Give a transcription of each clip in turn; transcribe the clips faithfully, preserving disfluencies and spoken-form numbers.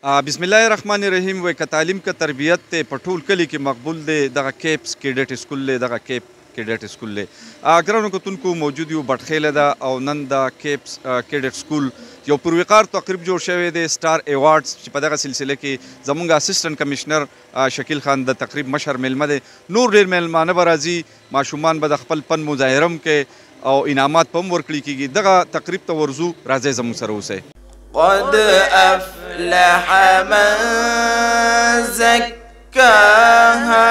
बिस्मिल्लाहिर्रहमानिर्रहीम व तालीम का तरबियत ते पठूल कली की मकबूल दे दगा केप्स कैडेट स्कूल ले दगा केप कैडेट स्कूल ले अगर को तुनको मौजूद यू बटखेले दा और नन दा केप्स कैडेट स्कूल यो पुरविकार तकरीब जोड़ शवे दे स्टार एवार्ड्स पदगा सिलसिले की जमुंगा असिस्टेंट कमिश्नर शकील खान द तकरीब मशहर मेलमा दे नूर डेर मेलमाना बराजी माशुमान बद खपल पन मुजाहिरम के और इनामात पम वर्कली की दगा तकरीब तवर्जू राजे जमुं सरो से قد أفلح من زكاها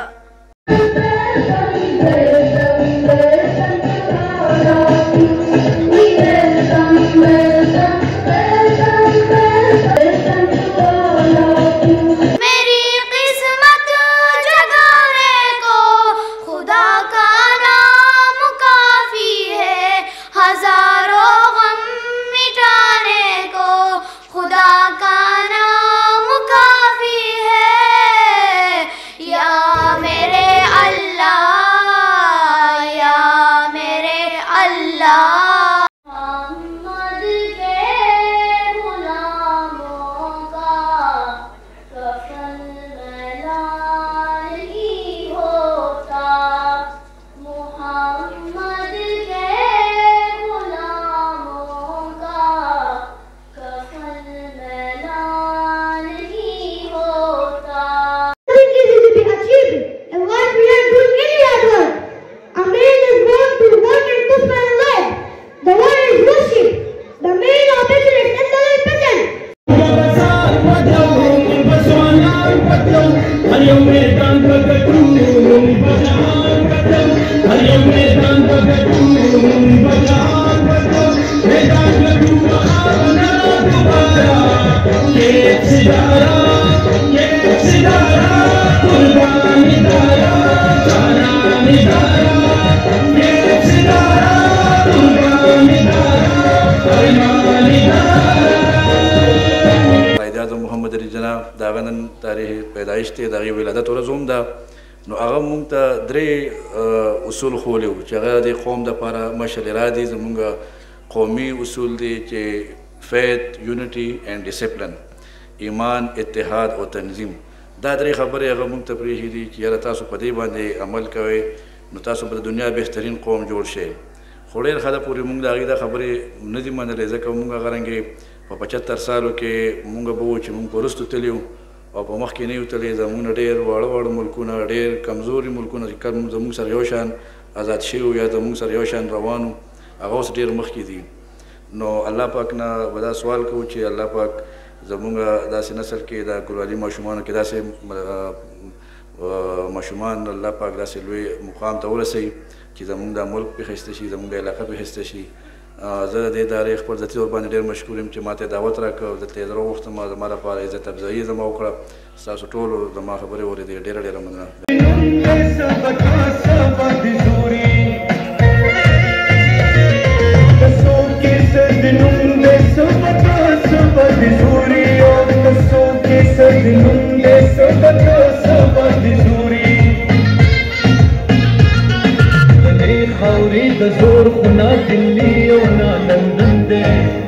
दागनन तारीख पैदाइश थे दागी विलादत और ज़ुम दा नो आगा मुंग ता द्रे उसूल खोले हो चाहे दे कौम दा पारा मशल इरादी ज़मुंगा कौमी उसूल दे चे फेथ यूनिटी एंड डिसिप्लिन ईमान इत्तेहाद और तंजीम दा द्रे खबर आगा मुंग ता प्रीही दी कि यार तासु पदे बांधे अमल करे नो तासु पद दुनिया बेहतरीन कौम जोड़ शे खोलेर खादा पूरी मुंग दागी दा खबरे नदी मन लेज़ा का मुंगा करेंगे पचहत्तर सालों के मुंगा बो च मुंग परस्तु तलियो और पमख के नहीं उतले जमुन डेर वाड़ वाड़ मुल्कुना डेर कमजोरी मुल्कुना कम जमुन सर योशान आज़ाद शेव या जमुन सर योशान रवानु आगोस डेर मख की दी नो अल्लाह पाक ना बड़ा सवाल को चे अल्लाह पाक जमुंगा दास नस्ल के दा गुलाली माशुमान के दास माशुमान अल्लाह पाक दास लुए मुकाम तौर से कि जमुन दा मुल्क पे खस्ते जमुन दा इलाका पे खस्ते ज़रा दे दारे खबर जती और बाने डेर मशकूरिम चे माते दावत रख जते ज़रा वक्त मा हमारा पार इज़्ज़त अफ़ज़ाई जमा उकड़ा सासु टोल जमा खबरें हो रही थी डेरा डेरा मना जोर खुना दिल्ली और ना लंदन दे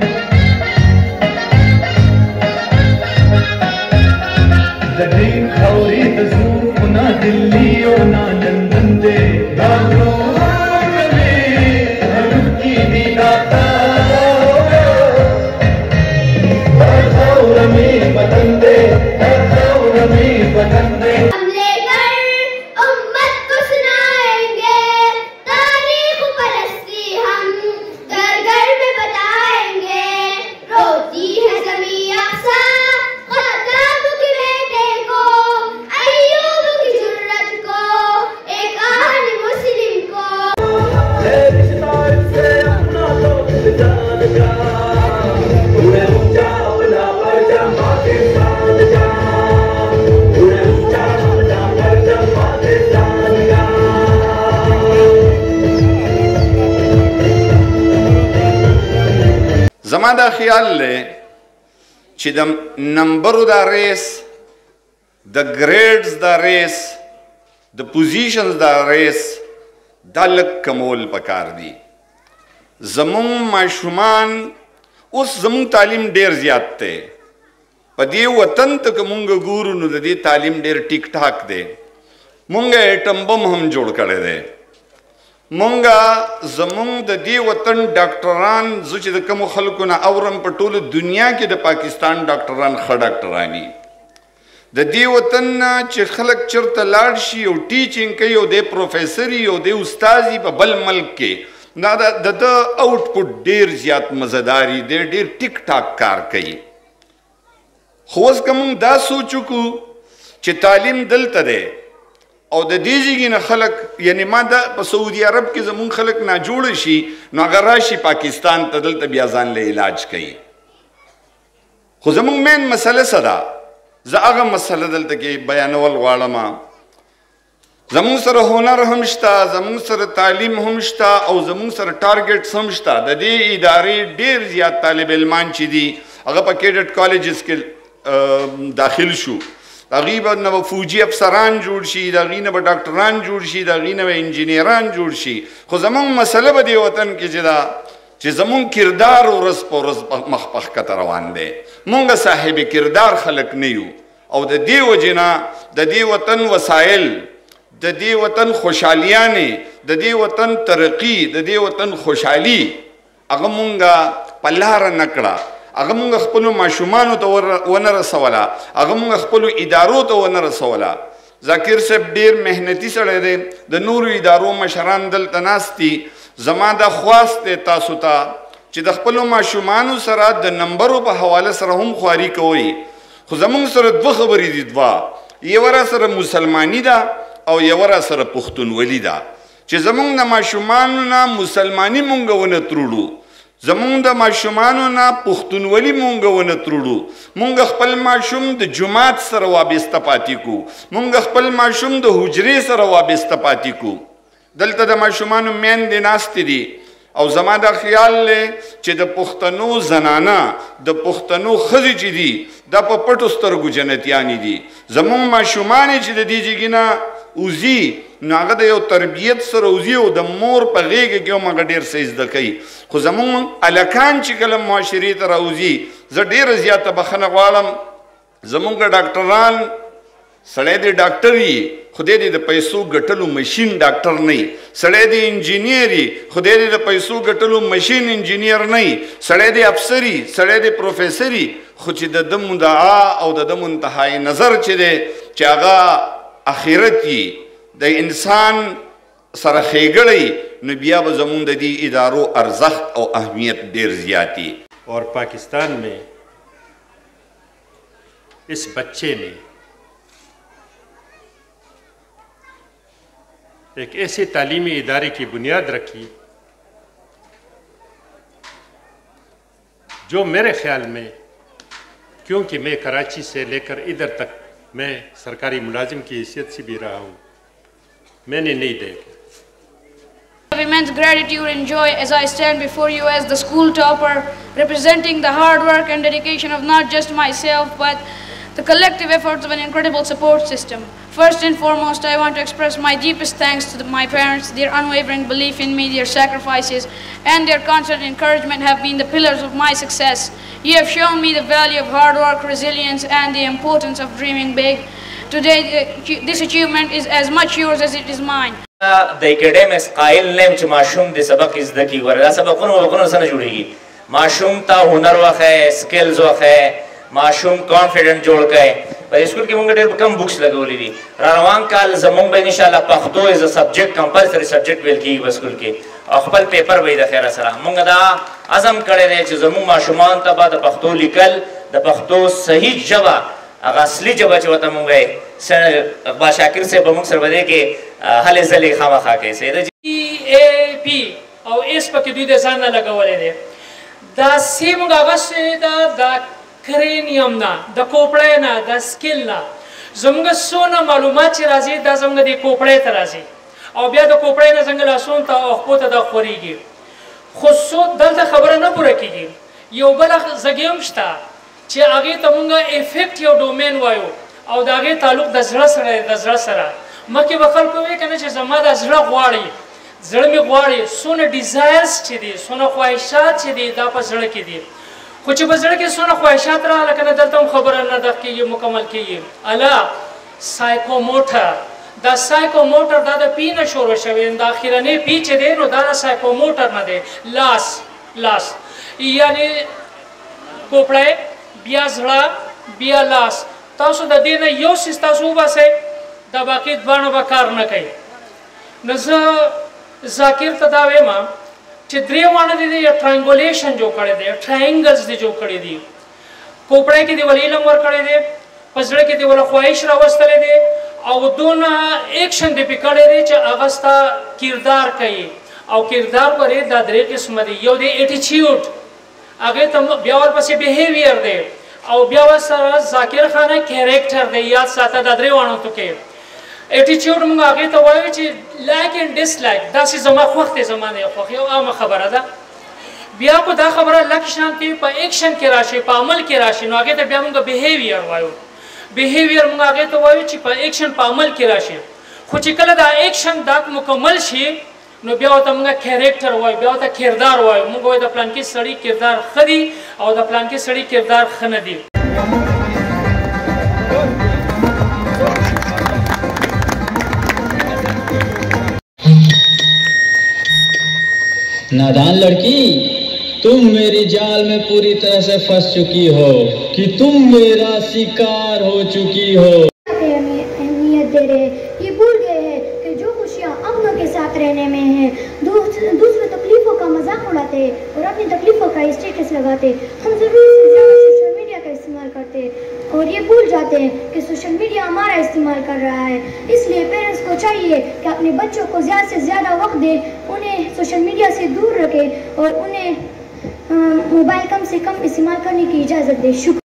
जदीन खौरी जोर खुना दिल्ली और ना लंदन दे दादो में हरुकी दीदाता दादो में बदन दे दादो में बदन दे زمادا خیال لے چې د نمبرو دا ریس د ګریډز دا ریس د پوزیشنز دا ریس دا لږ کمول پکار دي. زمون ماشومان اوس زمون تعلیم ډیر زیات دی په دې وطن ته که مونږ ګورو نو د دې تعلیم ډېر ټیک ټاک دی. مونږ ایټم بم هم جوړ کړی دی. مونږ زمونږ د دې وطن ډاکټران زه چې د کومو خلکو نه اورم په ټوله دنیا کې د پاکستان ډاکټران ښه ډاکټران دي. د دې وطن نه چې خلک چېرته لاړ شي او ټیچینګ کوي او دی پروفیسر وي او دی استاد وي په بل ملک کې دا د ده آوټپوټ ډېر زیات مزهدار وي، دی ډېر ټیک ټاک کار کوي. خو اوس که موږ دا سوچ وکړو چې تعلیم دلته دی او د دې ځای نه خلک یعنی ما دا په سعودي عرب کې زمونږ خلک ناجوړه شي نو هغه راشي پاکستان ته دلته بیا ځان له علاج کوي. خو زمونږ مین مسله څه ده؟ زه هغه مسله دلته کې بیانول غواړم. زمونږ سره هنر هم شته، زمونږ سره تعلیم هم شته او زمونږ سره ټارګټس هم شته. د دې ادارې ډېر زیات طالب علمان چې دي هغه په کیډټ کالجز کې داخل شو، د هغې به نه به فوجي افسران جوړ شي، د هغې نه به ډاکټران جوړ شي، د هغې نه به انجینیران جوړ شي. خو زمونږ مسله به دې وطن کې چې ده چې زمونږ کردار ورځ په ورځ مخ په ښکته روان دی. مونږ صاحب کردار خلک نه یو او د دې وجې نه د دې وطن وسایل، د دې وطن خوشحالیانې، د دې وطن ترقي، د دې وطن خوشحالي هغه مونږ په لاره نه کړه. هغه مونږ خپلو ماشومانو ته ونه رسوله، هغه مونږ خپلو ادارو ته ونه رسوله. ذاکر صاحب ډېر محنتي سړی دی، د نورو ادارو مشران دلته ناست دي. زما دا خواست دی تاسو ته چې د خپلو ماشومانو سره د نمبرو په حواله سره هم خواري کوئ. خو زمونږ سره دوه خبرې دي، دوه، یوه را سره مسلماني ده او یوه را سره پښتونولي ده. چې زمونږ د ماشومانو نه مسلماني مونږ ونه تروړو، زمونږ د ماشومانو نه پښتونولي مونږ ونه تروړو، مونږ خپل ماشوم د جومات سره وابسته پاتې کو، مونږ خپل ماشوم د حجرې سره وابسته پاتې کو. دلته د ماشومانو میندې ناستې دي او زما دا خیال دی چې د پښتنو زنانه، د پښتنو ښځې چې دي دا په پټو سترګو جنتیانې دي. زمونږ ماشومان چې د دې جګې نه وځي نو هغه د یو تربیت سره وځي او د مور په غېږه کې هم هغه ډېر څه زده کوي. خو زمونږ هلکان چې کله معاشرې ته راوځي، زه ډېره زیاته بخښنه غواړم، زمونږ ډاکټران سړی دی ډاکټر وي خو دی د پیسو ګټلو مشین ډاکټر نه وي، سړی دی انجینیر وي خو دی د پیسو ګټلو مشین انجینیر نه وي، سړی دی افسر وي، سړی دی پروفیسر وي خو چې د ده مدعا او د ده منتهای نظر چې دی چې هغه آخرت وي، د انسان سره ښېګړی، نو بیا به زمونږ د دې ادارو ارزښت او اهمیت ډېر زیات وي. اور پاکستان میں اس بچے نے ایک ایسے تعلیمی ادارے کی بنیاد رکھی جو میرے خیال میں، کیونکہ میں کراچی سے لے کر ادھر تک میں سرکاری ملازم کی حیثیت سے بھی رہا ہوں، میں نے نہیں دیکھا. I have immense gratitude and joy as I stand before you as the school topper, representing the hard work and dedication of not just myself but the collective efforts of an incredible support system. First and foremost, I want to express my deepest thanks to the, my parents. Their unwavering belief in me, their sacrifices, and their constant encouragement have been the pillars of my success. You have shown me the value of hard work, resilience, and the importance of dreaming big. Today, this achievement is as much yours as it is mine. د اکیډمیکس قائل نیم چې ماشوم د سبق زده کړي، وردا سبقونه وګونو سره جوړیږي. ماشوم ته هنر وخه، سکلز وخه، ماشوم کانفیډنٹ جوړ کړي. په اسکول کې موږ ډېر کم بوکس لګولې دي. را روان کال زموږ به ان شاء الله پښتو از ا سبجیکټ کمپلسري سبجیکټ ویل کېږي په اسکول کې او خپل پیپر به د خیره سره موږ دا عزم کړی دی چې زموږ ماشومان ته به د پښتو لیکل، د پښتو صحیح ژبه، هغه اصلي ژبه چې ورته موږ وایي، اقبال شاکر صاحب به موږ سره به دی کې هلې ځلې خامخا کوي. سیده ای اے پي او ایس پکې دوی د ځان نه لګولی دی. دا سی موږ هغسې ده د کرینیم نه، د کوپړی نه، د سکل نه زموږ څونه معلومات چې راځي دا زموږ د کوپړی ته راځي او بیا د کوپړی نه څنګه لاسونو ته او خپو ته دا خورېږي. خو څو دلته خبره نه پوره کېږي. یو بله ځګې هم شته چې هغې ته موږ افیکټ یو ډومین وایو او د هغې تعلق د زړه سره دی، د زړه سره. مخکې به خلکو وایي که نه چې زما دا زړه غواړي، زړه مې غواړي، څونه ډیزایرز چې دي، څونه خواهشات چې دي دا په زړه کې دي. خو چې په زړه کې څونه خواهشات راغله که نه دلته هم خبره نه ده کېږي مکمل کېږي الا سایکوموټر دا سایکوموټر دا د پی نه شروع شوی د اخرنۍ پی چې دی نو دا د سایکوموټر نه دی لاس لاس یعنی کوپړی بیا زړه بیا لاس تاسو د دې نه یو څیز تاسو وباسئ دا باقي دواړه به کار نه کوي نو زه ذاکر ته دا وایم چې درې واړه دي د ټرانګولیشن جوړ کړی دی ټراینګلز دي جوړ کړي دي کوپړی کې دې ول علم ورکړی دی په زړه کې دې ول خواهش راوستلی دی او دونه ایکشن دې پې کړی دی چې هغه ستا کردار کوي او کردار پرې دا درې قسمه دي یو دی ایټیچیوډ هغې ته بیا ورپسې بیهیویر دی او بیا ورسره ذاکر خانه کیریکټر دی یاد ساته دا درې واړو تو کې ایټیچیوډ موږ هغې ته وایو چې لایک اینډ ډس لایک داسې زما خوښ دی زما نه خوښ یو عامه خبره ده بیا کو دا خبره لکه شانتې په ایکشن کې راشي په عمل کې راشي نو هغې ته بیا موږ بیهیویر وایو بیهیویر موږ هغې ته وایو چې په ایکشن په عمل کې راشي خو چې کله دا ایکشن دا مکمل شي نو بیا ورته موږ کیریکټر وایو بیا ورته کردار وایو موږ وایو د پلانکي سړي کردار ښه دی او د پلانکي سړي کردار ښه نه دی नादान लड़की तुम मेरी जाल में पूरी तरह से फंस चुकी हो कि तुम मेरा शिकार हो चुकी हो। अहमियत दे रहे ये भूल गए हैं कि जो खुशियाँ अमन के साथ रहने में है दूसरे तकलीफों का मजाक उड़ाते और अपनी तकलीफों का स्टेटस लगाते हम जरूरत से ज्यादा सोशल मीडिया का इस्तेमाल करते और ये भूल जाते हैं कि सोशल मीडिया हमारा इस्तेमाल कर रहा है। इसलिए पेरेंट्स को चाहिए कि अपने बच्चों को ज़्यादा से ज़्यादा वक्त दे उन्हें सोशल मीडिया से दूर रखे और उन्हें मोबाइल कम से कम इस्तेमाल करने की इजाज़त दे। शुक्रिया।